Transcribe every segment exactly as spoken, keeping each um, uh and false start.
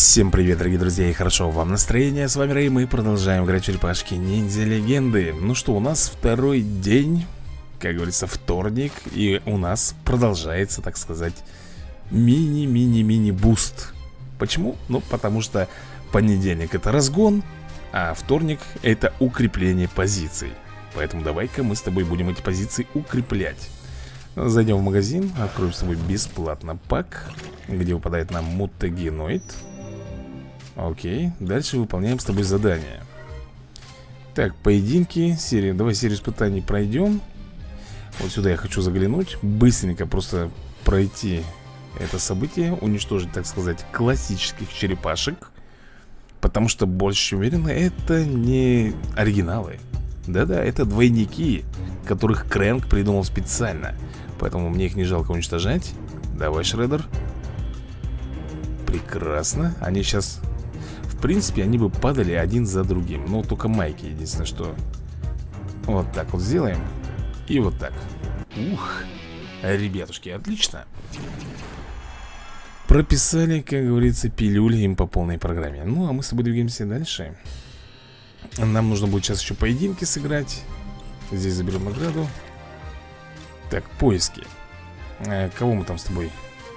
Всем привет, дорогие друзья, и хорошо вам настроение. С вами Рэй, мы продолжаем играть в черепашки ниндзя легенды. Ну что, у нас второй день, как говорится, вторник. И у нас продолжается, так сказать, мини-мини-мини буст. Почему? Ну, потому что понедельник это разгон, а вторник это укрепление позиций. Поэтому давай-ка мы с тобой будем эти позиции укреплять. Зайдем в магазин, откроем с тобой бесплатно пак, где выпадает нам мутагеноид. Окей, дальше выполняем с тобой задание. Так, поединки, серия. Давай серию испытаний пройдем. Вот сюда я хочу заглянуть. Быстренько просто пройти это событие. Уничтожить, так сказать, классических черепашек. Потому что, больше чем уверен, это не оригиналы. Да-да, это двойники, которых Крэнк придумал специально. Поэтому мне их не жалко уничтожать. Давай, Шреддер. Прекрасно. Они сейчас... В принципе, они бы падали один за другим. Но только майки, единственное, что... Вот так вот сделаем. И вот так. Ух, ребятушки, отлично. Прописали, как говорится, пилюли им по полной программе. Ну, а мы с тобой двигаемся дальше. Нам нужно будет сейчас еще поединки сыграть. Здесь заберем награду. Так, поиски. а, Кого мы там с тобой?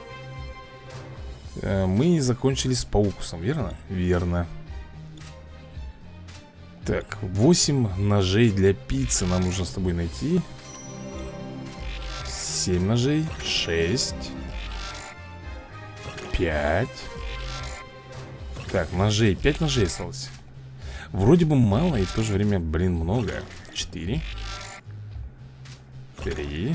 Мы закончили с Паукусом, верно? Верно. Так, восемь ножей для пиццы нам нужно с тобой найти. семь ножей. шесть. пять. Так, ножей. пять ножей осталось. Вроде бы мало и в то же время, блин, много. четыре. три.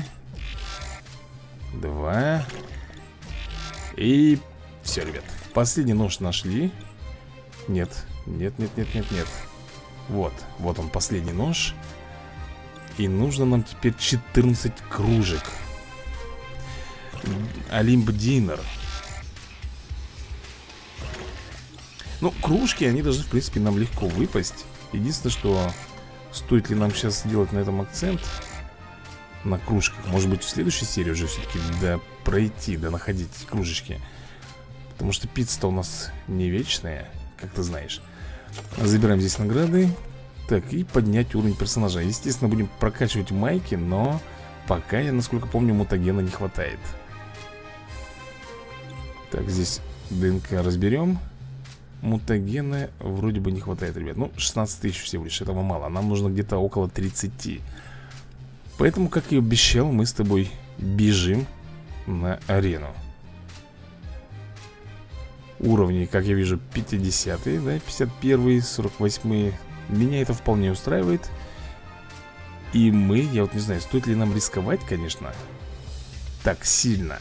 два. И... Все, ребят, последний нож нашли. Нет, нет, нет, нет, нет, нет. Вот, вот он, последний нож. И нужно нам теперь четырнадцать кружек. Олимп Динер. Ну, кружки, они должны, в принципе, нам легко выпасть. Единственное, что стоит ли нам сейчас сделать на этом акцент, на кружках. Может быть, в следующей серии уже все-таки да пройти, да находить кружечки. Потому что пицца-то у нас не вечная, как ты знаешь. Забираем здесь награды. Так, и поднять уровень персонажа. Естественно, будем прокачивать майки, но пока, я насколько помню, мутагена не хватает. Так, здесь ДНК разберем. Мутагена вроде бы не хватает, ребят. Ну, шестнадцать тысяч всего лишь, этого мало. Нам нужно где-то около тридцати. Поэтому, как и обещал, мы с тобой бежим на арену. Уровни, как я вижу, пятидесятые, да, пятьдесят первые, сорок восьмые. Меня это вполне устраивает. И мы, я вот не знаю, стоит ли нам рисковать, конечно, так сильно.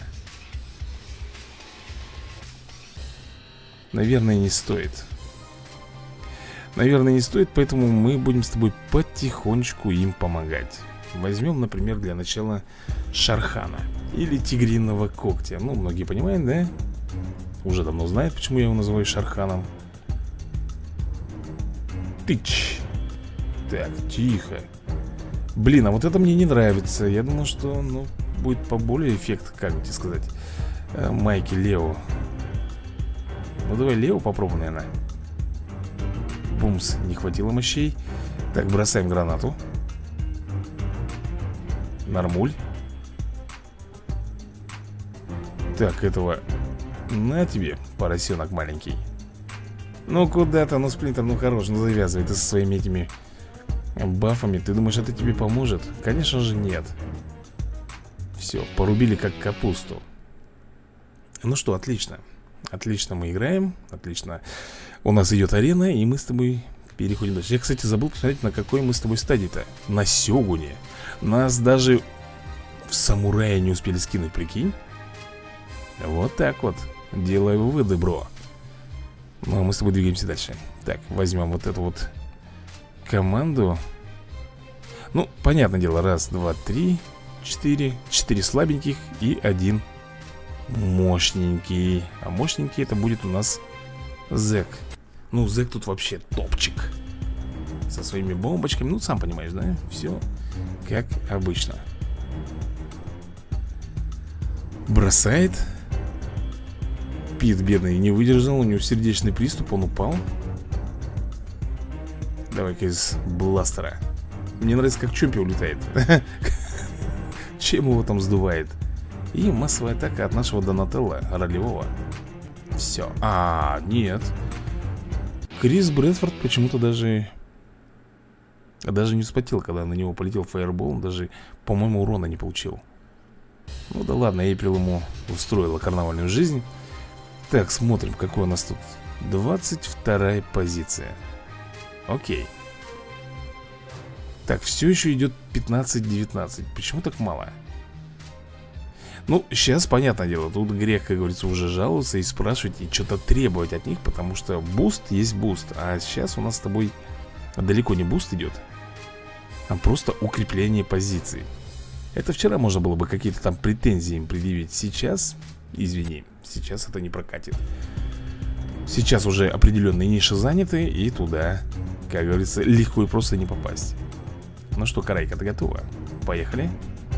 Наверное, не стоит. Наверное, не стоит, поэтому мы будем с тобой потихонечку им помогать. Возьмем, например, для начала Шархана или Тигриного Когтя. Ну, многие понимают, да? Уже давно знают, почему я его называю Шарханом. Тыч. Так, тихо. Блин, а вот это мне не нравится. Я думал, что, ну, будет поболее эффект, как бы тебе сказать, майки Лео. Ну, давай Лео попробуем, наверное. Бумс, не хватило мощей. Так, бросаем гранату. Нормуль. Так, этого... На тебе, поросенок маленький. Ну куда-то, ну Сплинтер, ну хорош, ну завязывай ты со своими этими бафами. Ты думаешь, это тебе поможет? Конечно же нет. Все, порубили как капусту. Ну что, отлично. Отлично мы играем, отлично. У нас идет арена, и мы с тобой переходим дальше. Я, кстати, забыл посмотреть, на какой мы с тобой стадии-то. На Сёгуне. Нас даже в самурая не успели скинуть, прикинь. Вот так вот. Делаю выводы, бро. Ну, а мы с тобой двигаемся дальше. Так, возьмем вот эту вот команду. Ну, понятное дело. Раз, два, три, четыре. Четыре слабеньких и один мощненький. А мощненький это будет у нас Зэк. Ну, Зэк тут вообще топчик. Со своими бомбочками. Ну, сам понимаешь, да? Все как обычно. Бросает. Спит, бедный, не выдержал. У него сердечный приступ, он упал. Давай-ка из бластера. Мне нравится, как Чомпи улетает. Чем его там сдувает. И массовая атака от нашего Донателло ролевого. Все. А, нет. Крис Брэдфорд почему-то даже Даже не вспотел, когда на него полетел фаербол. Он даже, по-моему, урона не получил. Ну да ладно, Эйприл ему устроила карнавальную жизнь. Так, смотрим, какой у нас тут. Двадцать вторая позиция. Окей. Так, все еще идет пятнадцать-девятнадцать. Почему так мало? Ну, сейчас, понятное дело, тут грех, как говорится, уже жаловаться и спрашивать, и что-то требовать от них, потому что буст есть буст. А сейчас у нас с тобой далеко не буст идет, а просто укрепление позиций. Это вчера можно было бы какие-то там претензии им предъявить. Сейчас, извини, сейчас это не прокатит. Сейчас уже определенные ниши заняты, и туда, как говорится, легко и просто не попасть. Ну что, Карайка, ты готова? Поехали.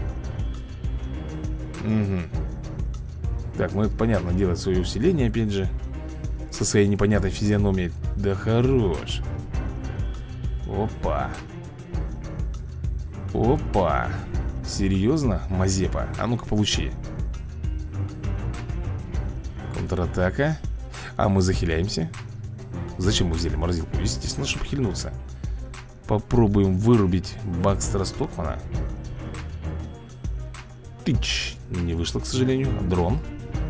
Угу. Так, ну это понятно, делать свое усиление, опять же, со своей непонятной физиономией. Да хорош. Опа. Опа. Серьезно, Мазепа? А ну-ка, получи. Контратака. А мы захиляемся. Зачем мы взяли морозилку? Естественно, чтобы хильнуться. Попробуем вырубить Бакстера Стокмана. Тыч. Не вышло, к сожалению. Дрон.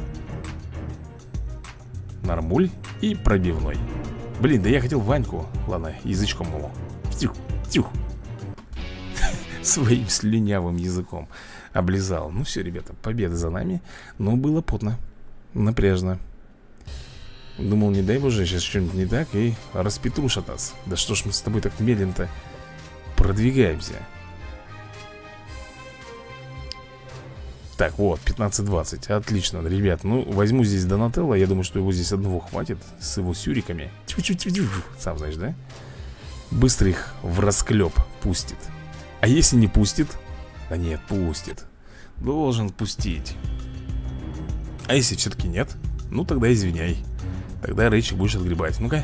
Нормуль. И пробивной. Блин, да я хотел Ваньку. Ладно, язычком ему. Тюх, тюх. Своим слюнявым языком облизал. Ну все, ребята, победа за нами. Но было потно, напряжно. Думал, не дай боже, сейчас что-нибудь не так, и распетрушат нас. Да что ж мы с тобой так медленно-то продвигаемся. Так, вот, пятнадцать-двадцать. Отлично, ребят. Ну, возьму здесь Донателло. Я думаю, что его здесь одного хватит. С его сюриками. Сам знаешь, да? Быстро их в расклеп пустит. А если не пустит? Да нет, пустит. Должен пустить. А если все-таки нет? Ну, тогда извиняй. Тогда Рэйчик будешь отгребать. Ну-ка.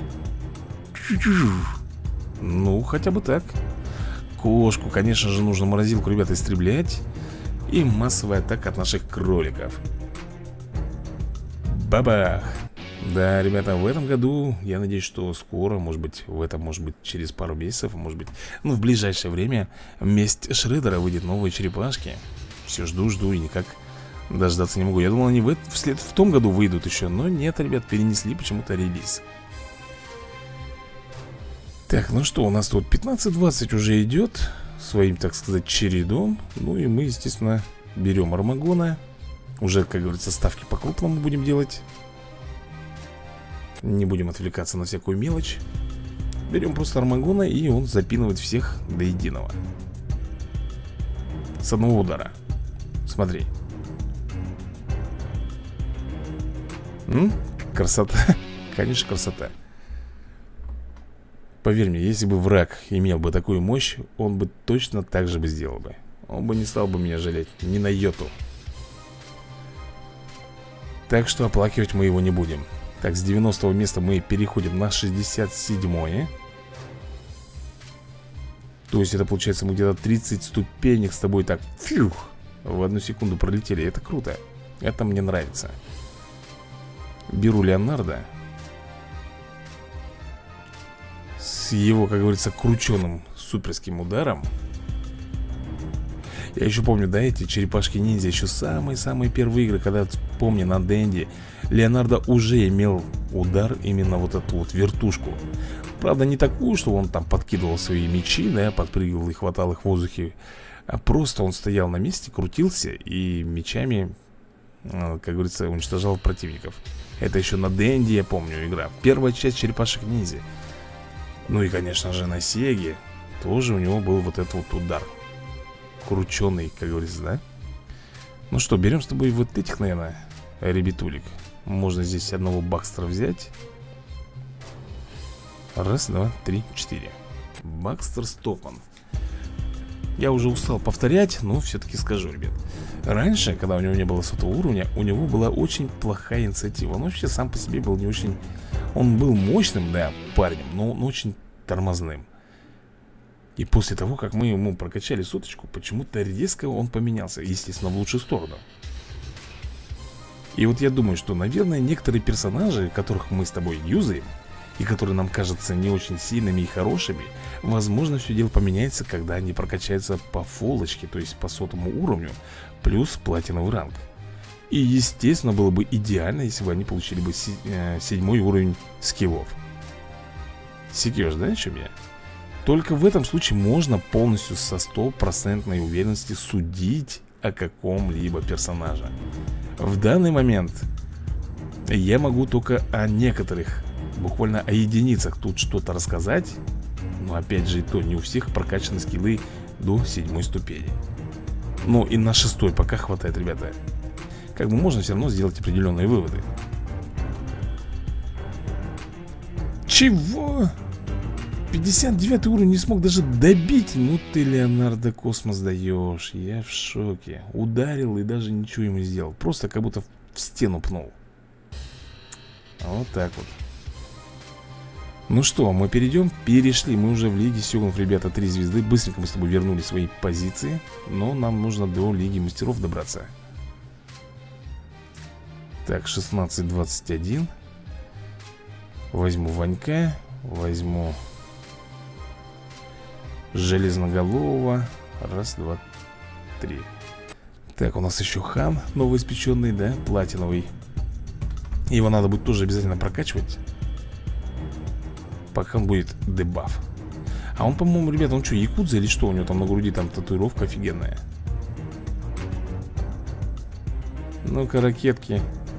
Ну, хотя бы так. Кошку, конечно же, нужно морозилку, ребята, истреблять. И массовая атака от наших кроликов. Бабах. Да, ребята, в этом году, я надеюсь, что скоро, может быть, в этом, может быть, через пару месяцев, может быть, ну, в ближайшее время месть Шреддера выйдет, новые черепашки. Все жду, жду и никак дождаться не могу. Я думал, они в, вслед в том году выйдут еще, но нет, ребят, перенесли почему-то релиз. Так, ну что, у нас тут пятнадцать-двадцать уже идет своим, так сказать, чередом. Ну и мы, естественно, берем Армагона. Уже, как говорится, ставки по-крупному будем делать. Не будем отвлекаться на всякую мелочь. Берем просто Армагона, и он запинывает всех до единого. С одного удара. Смотри. М? Красота. Конечно, красота. Поверь мне, если бы враг имел бы такую мощь, он бы точно так же бы сделал бы. Он бы не стал бы меня жалеть ни на йоту. Так что оплакивать мы его не будем. Так, с девяностого места мы переходим на шестьдесят седьмое. То есть это получается, мы где-то тридцать ступенек с тобой так фью, в одну секунду пролетели. Это круто. Это мне нравится. Беру Леонардо. С его, как говорится, крученым суперским ударом. Я еще помню, да, эти черепашки-ниндзя, еще самые-самые первые игры, когда, помню, на Денди Леонардо уже имел удар, именно вот эту вот вертушку. Правда, не такую, что он там подкидывал свои мечи, да, подпрыгивал и хватал их в воздухе. А просто он стоял на месте, крутился и мечами, как говорится, уничтожал противников. Это еще на Денди, я помню, игра. Первая часть черепашек-ниндзя. Ну и, конечно же, на Сеге тоже у него был вот этот вот удар. Крученый, как говорится, да? Ну что, берем с тобой вот этих, наверное, ребятулек. Можно здесь одного Бакстера взять. Раз, два, три, четыре. Бакстер Стокман. Я уже устал повторять, но все-таки скажу, ребят. Раньше, когда у него не было сотого уровня, у него была очень плохая инициатива. Он вообще сам по себе был не очень... Он был мощным, да, парнем, но, но очень тормозным. И после того, как мы ему прокачали соточку, почему-то резко он поменялся, естественно, в лучшую сторону. И вот я думаю, что, наверное, некоторые персонажи, которых мы с тобой юзаем, и которые нам кажутся не очень сильными и хорошими, возможно, все дело поменяется, когда они прокачаются по фолочке, то есть по сотому уровню, плюс платиновый ранг. И, естественно, было бы идеально, если бы они получили бы седьмой уровень скиллов. Секешь, да, о чем я? Только в этом случае можно полностью со стопроцентной уверенностью судить о каком-либо персонаже. В данный момент я могу только о некоторых, буквально о единицах тут что-то рассказать. Но опять же и то, не у всех прокачаны скиллы до седьмой ступени. Ну и на шестой пока хватает, ребята. Как бы можно все равно сделать определенные выводы. Чего? пятьдесят девятый уровень не смог даже добить. Ну ты, Леонардо Космос, даешь. Я в шоке. Ударил и даже ничего ему не сделал. Просто как будто в стену пнул. Вот так вот. Ну что, мы перейдем? Перешли, мы уже в Лиге Сёгунов, ребята, три звезды. Быстренько мы с тобой вернули свои позиции. Но нам нужно до Лиги Мастеров добраться. Так, шестнадцать двадцать один. Возьму Ванька. Возьму Железноголового. Раз, два, три. Так, у нас еще хан новоиспеченный, да, платиновый. Его надо будет тоже обязательно прокачивать, пока он будет дебаф. А он, по-моему, ребята, он что, якудза или что? У него там на груди там татуировка офигенная. Ну-ка, ракетки.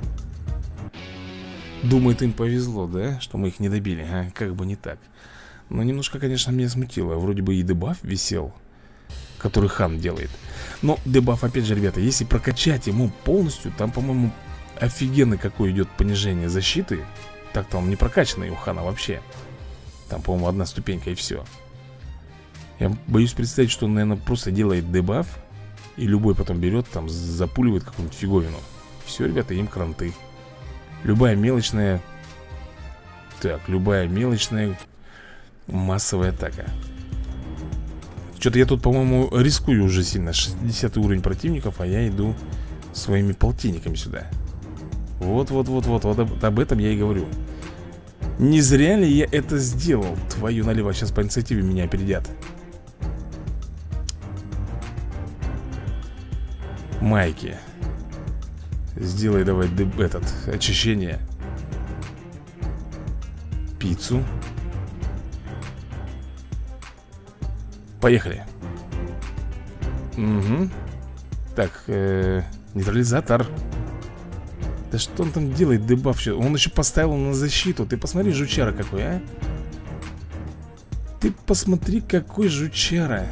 Думает, им повезло, да? Что мы их не добили, а? Как бы не так. Но немножко, конечно, меня смутило. Вроде бы и дебаф висел, который хан делает. Но дебаф, опять же, ребята, если прокачать ему полностью, там, по-моему, офигенный какой идет понижение защиты. Так-то он не прокачанный у хана вообще. Там, по-моему, одна ступенька и все. Я боюсь представить, что он, наверное, просто делает дебаф, и любой потом берет, там, запуливает какую-нибудь фиговину. Все, ребята, им кранты. Любая мелочная... Так, любая мелочная массовая атака. Что-то я тут, по-моему, рискую уже сильно. шестидесятый уровень противников, а я иду своими полтинниками сюда. Вот-вот-вот-вот, вот об, об этом я и говорю. Не зря ли я это сделал? Твою налево, сейчас по инициативе меня опередят. Майки. Сделай давай этот, очищение. Пиццу. Поехали. Угу. Так, э, нейтрализатор. Да что он там делает, дебаф? Он еще поставил на защиту. Ты посмотри, жучара какой, а. Ты посмотри, какой жучара.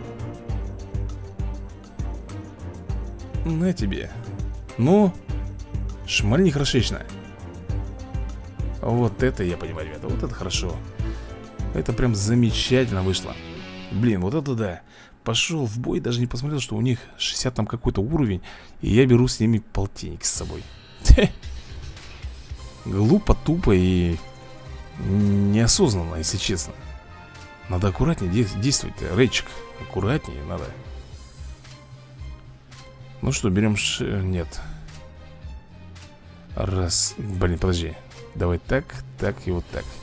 На тебе. Ну, шмальни хорошечно. Вот это я понимаю, ребята. Вот это хорошо. Это прям замечательно вышло. Блин, вот это да. Пошел в бой, даже не посмотрел, что у них шестьдесят там какой-то уровень. И я беру с ними полтинник с собой. Глупо, тупо и неосознанно, если честно. Надо аккуратнее действовать, Рейчик. Аккуратнее надо. Ну что, берем ш... Нет. Раз. Блин, подожди. Давай так, так и вот так.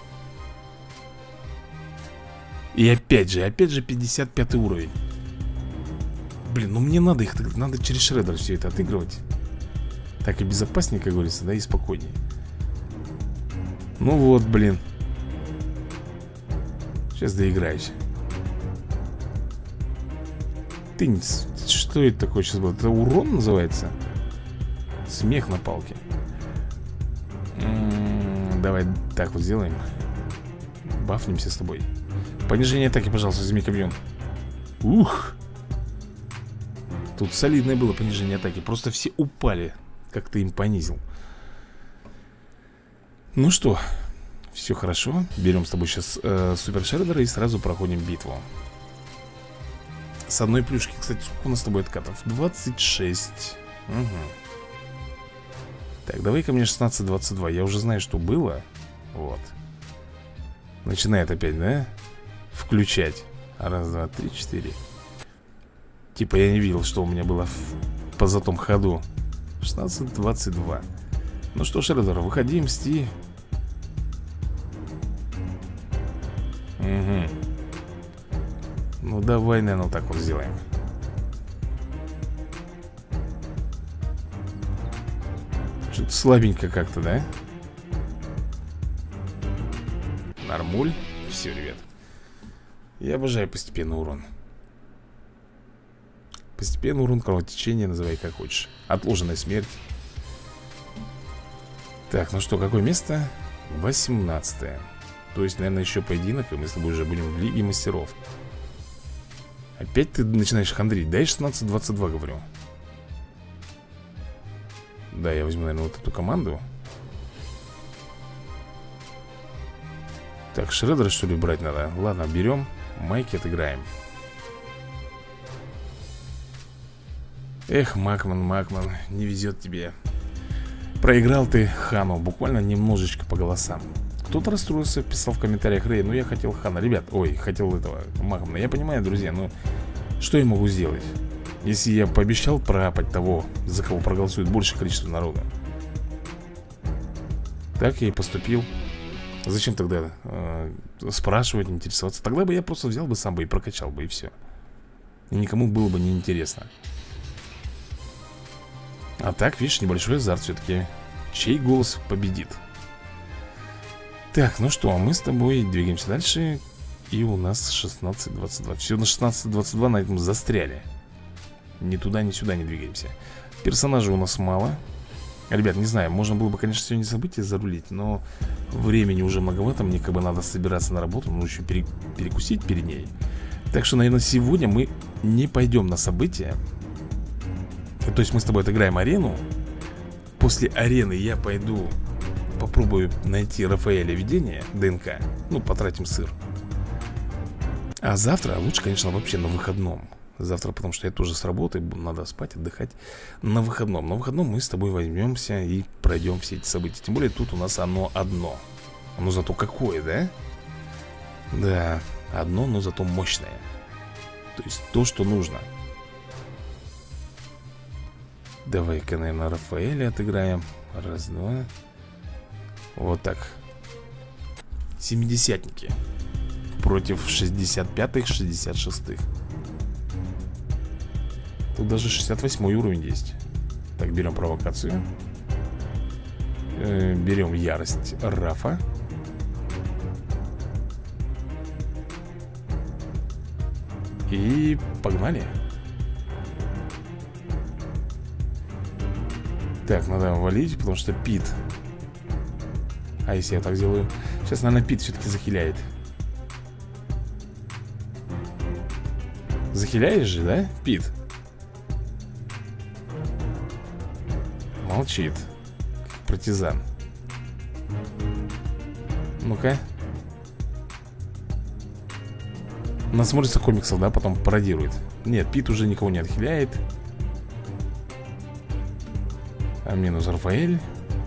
И опять же, опять же пятьдесят пятый уровень. Блин, ну мне надо их, надо через шредер все это отыгрывать. Так и безопаснее, как говорится, да, и спокойнее. Ну вот, блин. Сейчас доиграюсь. Ты, что это такое сейчас было? Это урон называется? Смех на палке. М-м, давай так вот сделаем. Бафнемся с тобой. Понижение атаки, пожалуйста, возьми камьон. Ух. Тут солидное было понижение атаки. Просто все упали, как ты им понизил. Ну что, все хорошо. Берем с тобой сейчас э, супер шредера и сразу проходим битву. С одной плюшки, кстати, сколько у нас с тобой откатов? двадцать шесть. Угу. Так, давай-ка мне шестнадцать двадцать два. Я уже знаю, что было. Вот. Начинает опять, да? Включать. Раз, два, три, четыре. Типа я не видел, что у меня было в позатом ходу. шестнадцать двадцать два. Ну что, Шредер, выходи, мсти. Угу. Ну давай, наверное, вот так вот сделаем. Что-то слабенько как-то, да? Нормуль. Все, ребят. Я обожаю постепенный урон. Постепенный урон, кровотечение, называй как хочешь. Отложенная смерть. Так, ну что, какое место? восемнадцатое. То есть, наверное, еще поединок, и мы с тобой уже будем в Лиге Мастеров. Опять ты начинаешь хандрить. Дай шестнадцать двадцать два, говорю. Да, я возьму, наверное, вот эту команду. Так, Шредера, что ли, брать надо? Ладно, берем. Майки отыграем. Эх, Макман, Макман, не везет тебе. Проиграл ты Хану, буквально немножечко по голосам. Кто-то расстроился, писал в комментариях: Рэй, ну я хотел Хана. Ребят, ой, хотел этого Макмана. Я понимаю, друзья, но что я могу сделать? Если я пообещал проапать того, за кого проголосует большее количество народа, так я и поступил. Зачем тогда э, спрашивать, интересоваться? Тогда бы я просто взял бы сам бы и прокачал бы, и все. И никому было бы неинтересно. А так, видишь, небольшой азарт все-таки. Чей голос победит? Так, ну что, мы с тобой двигаемся дальше. И у нас шестнадцать двадцать два. Все на шестнадцать двадцать два, на этом застряли. Ни туда, ни сюда не двигаемся. Персонажей у нас мало. Ребят, не знаю, можно было бы, конечно, сегодня события зарулить, но времени уже многовато. Мне как бы надо собираться на работу, ну еще пере перекусить перед ней. Так что, наверное, сегодня мы не пойдем на события. То есть мы с тобой отыграем арену. После арены я пойду попробую найти Рафаэля видение, ДНК. Ну, потратим сыр. А завтра, лучше, конечно, вообще на выходном. Завтра, потому что я тоже с работы, надо спать, отдыхать. На выходном, на выходном мы с тобой возьмемся и пройдем все эти события. Тем более тут у нас оно одно. Но зато какое, да? Да, одно, но зато мощное. То есть то, что нужно. Давай-ка, наверное, Рафаэля отыграем. Раз, два. Вот так. Семидесятники против шестьдесят пятых, шестьдесят шестых. Тут даже шестьдесят восьмой уровень есть. Так, берем провокацию. э, Берем ярость Рафа. И погнали. Так, надо валить, потому что Пит. А если я так сделаю? Сейчас, наверное, Пит все-таки захиляет. Захиляешь же, да, Пит? Молчит. Партизан. Ну-ка. Насмотрится комиксов, да, потом пародирует. Нет, Пит уже никого не отхиляет. А минус Рафаэль.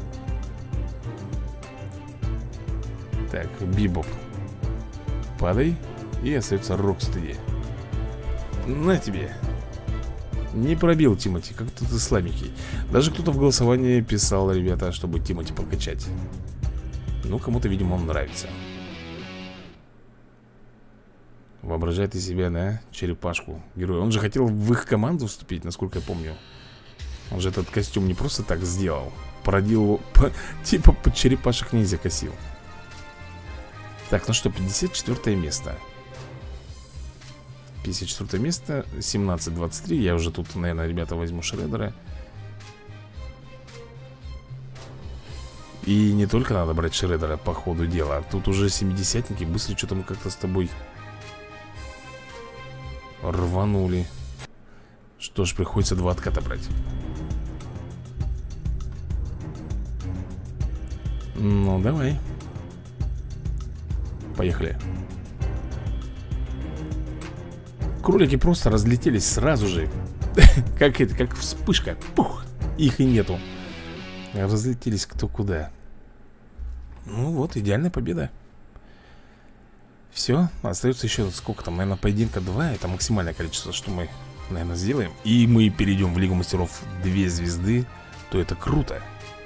Так, Бибоп. Падай. И остается Рокстеди. На тебе. Не пробил Тимати, как-то ты слабенький. Даже кто-то в голосовании писал, ребята, чтобы Тимати покачать. Ну, кому-то, видимо, он нравится. Воображает из себя, да, черепашку героя. Он же хотел в их команду вступить, насколько я помню. Он же этот костюм не просто так сделал. Породил его, по, типа под черепашек ниндзя косил. Так, ну что, пятьдесят четвёртое место. пятьдесят четвёртое место, семнадцать двадцать три. Я уже тут, наверное, ребята, возьму Шредера. И не только надо брать Шредера по ходу дела. Тут уже семидесятники быстро что-то мы как-то с тобой рванули. Что ж, приходится два отката брать. Ну, давай. Поехали. Кролики просто разлетелись сразу же. Как это, как вспышка. Пух, их и нету. Разлетелись кто куда. Ну вот, идеальная победа. Все, остается еще сколько там, наверное, поединка два. Это максимальное количество, что мы, наверное, сделаем. И мы перейдем в Лигу мастеров две звезды. То это круто.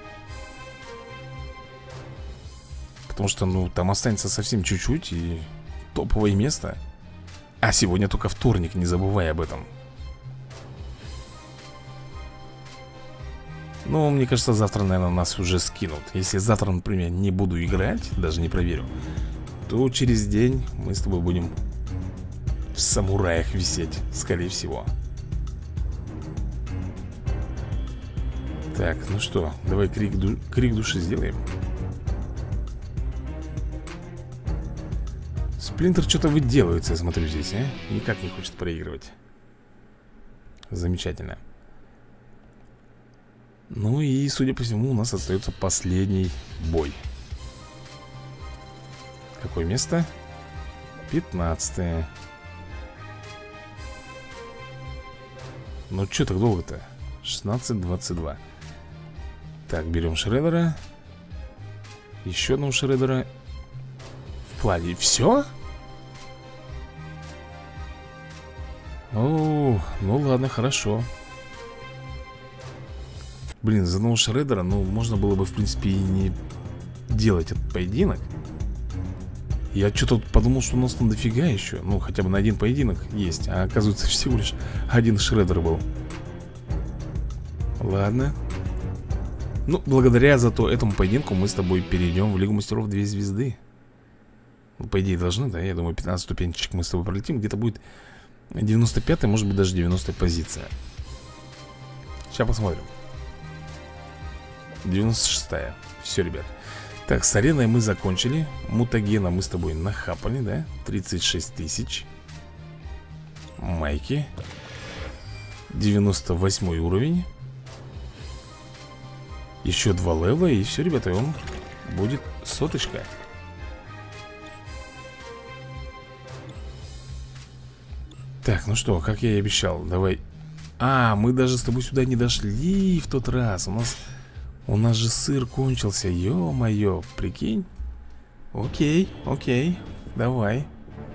Потому что, ну, там останется совсем чуть-чуть. И топовое место. А сегодня только вторник, не забывай об этом. Ну, мне кажется, завтра, наверное, нас уже скинут. Если завтра, например, не буду играть, даже не проверю, то через день мы с тобой будем в самураях висеть, скорее всего. Так, ну что, давай крик, ду... крик души сделаем. Сплинтер что-то выделывается, я смотрю здесь, а? Никак не хочет проигрывать. Замечательно. Ну и, судя по всему, у нас остается последний бой. Какое место? пятнадцатое. Ну что так долго-то? шестнадцать двадцать два. Так, берем Шреддера. Еще одного Шреддера. В плане. Все? О, ну ладно, хорошо. Блин, за одного Шреддера, ну, можно было бы, в принципе, и не делать этот поединок. Я что-то подумал, что у нас там дофига еще. Ну, хотя бы на один поединок есть. А оказывается, всего лишь один Шреддер был. Ладно. Ну, благодаря зато этому поединку мы с тобой перейдем в Лигу мастеров две звезды. Ну, по идее, должны, да? Я думаю, пятнадцать ступенечек мы с тобой пролетим. Где-то будет девяносто пятая, может быть, даже девяностая позиция. Сейчас посмотрим. девяносто шестая. Все, ребят. Так, с ареной мы закончили. Мутагена мы с тобой нахапали, да? тридцать шесть тысяч. Майки. девяносто восьмой уровень. Еще два левела, и все, ребята, он будет соточка. Так, ну что, как я и обещал, давай. А, мы даже с тобой сюда не дошли в тот раз. У нас, у нас же сыр кончился, ё-моё, прикинь. Окей, окей, давай.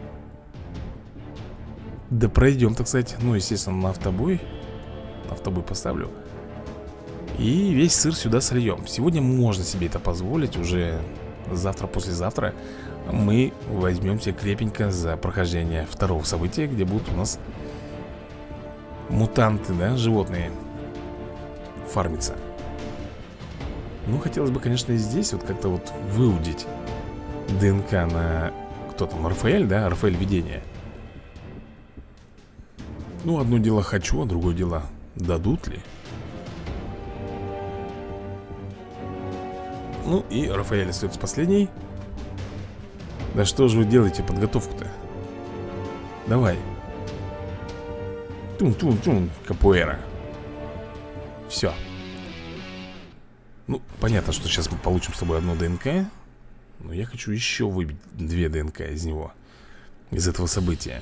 Да пройдем, так сказать. Ну, естественно, на автобой. На автобой поставлю. И весь сыр сюда сольем. Сегодня можно себе это позволить. Уже завтра, послезавтра мы возьмемся крепенько за прохождение второго события, где будут у нас мутанты, да, животные фармиться. Ну, хотелось бы, конечно, и здесь вот как-то вот выудить ДНК на... Кто там, Рафаэль, да? Рафаэль видение. Ну, одно дело хочу, а другое дело дадут ли? Ну и Рафаэль остается последний. Да что же вы делаете подготовку-то? Давай. Тун-тун-тун, капуэра. Все. Ну, понятно, что сейчас мы получим с тобой одно ДНК. Но я хочу еще выбить две ДНК из него. Из этого события.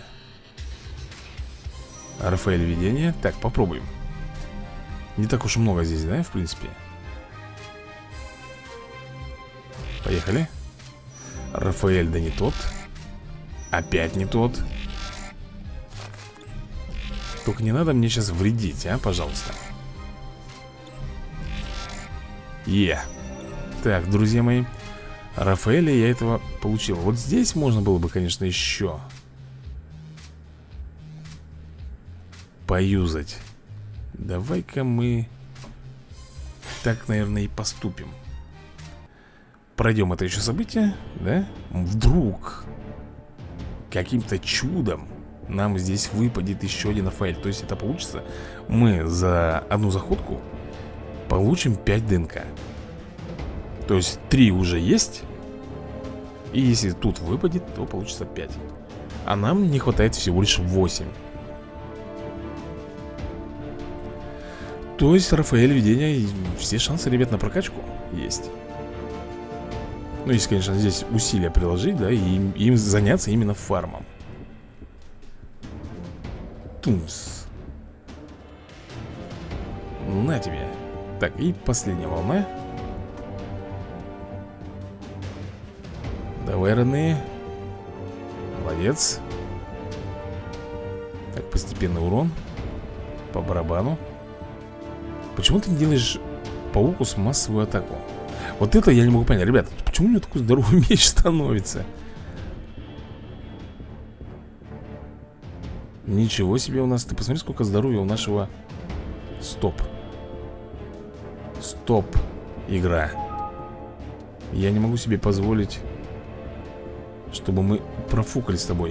Рафаэль видение. Так, попробуем. Не так уж и много здесь, да, в принципе. Поехали. Рафаэль, да не тот. Опять не тот. Только не надо мне сейчас вредить, а, пожалуйста. Е. Так, друзья мои, Рафаэля я этого получил. Вот здесь можно было бы, конечно, еще поюзать. Давай-ка мы так, наверное, и поступим. Пройдем это еще событие, да? Вдруг каким-то чудом нам здесь выпадет еще один Рафаэль. То есть это получится, мы за одну заходку получим пять ДНК. То есть три уже есть. И если тут выпадет, то получится пять. А нам не хватает всего лишь восемь. То есть Рафаэль видение, все шансы, ребят, на прокачку есть. Ну, если, конечно, здесь усилия приложить, да, и им, им заняться именно фармом. Тумс. На тебе. Так, и последняя волна. Давай, родные. Молодец. Так, постепенный урон. По барабану. Почему ты не делаешь по укусу массовую атаку? Вот это я не могу понять. Ребята, почему у него такой здоровый меч становится? Ничего себе у нас. Ты посмотри, сколько здоровья у нашего. Стоп. Стоп, игра. Я не могу себе позволить, чтобы мы профукали с тобой.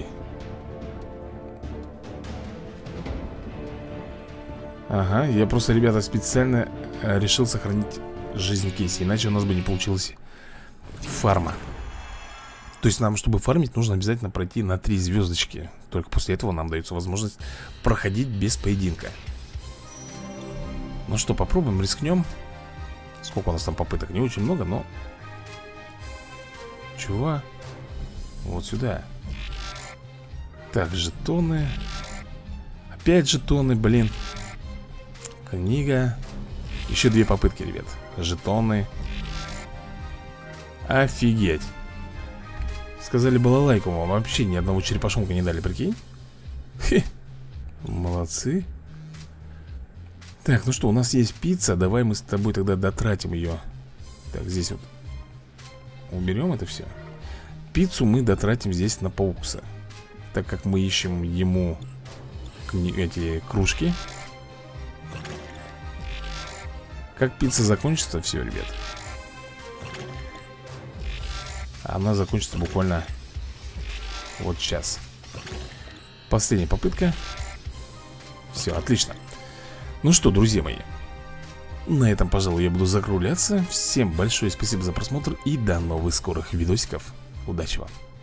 Ага, я просто, ребята, специально решил сохранить жизнь Кейси. Иначе у нас бы не получилось фарма. То есть нам, чтобы фармить, нужно обязательно пройти на три звездочки. Только после этого нам дается возможность проходить без поединка. Ну что, попробуем, рискнем. Сколько у нас там попыток? Не очень много, но... Чего? Вот сюда. Так, жетоны. Опять жетоны, блин. Книга. Еще две попытки, ребят. Жетоны. Офигеть. Сказали балалайку, вам вообще ни одного черепашонка не дали, прикинь. Хе. Молодцы. Так, ну что, у нас есть пицца. Давай мы с тобой тогда дотратим ее. Так, здесь вот уберем это все. Пиццу мы дотратим здесь на Паукса, так как мы ищем ему эти кружки. Как пицца закончится, все, ребят. Она закончится буквально вот сейчас. Последняя попытка. Все, отлично. Ну что, друзья мои, на этом, пожалуй, я буду закругляться. Всем большое спасибо за просмотр и до новых скорых видосиков. Удачи вам!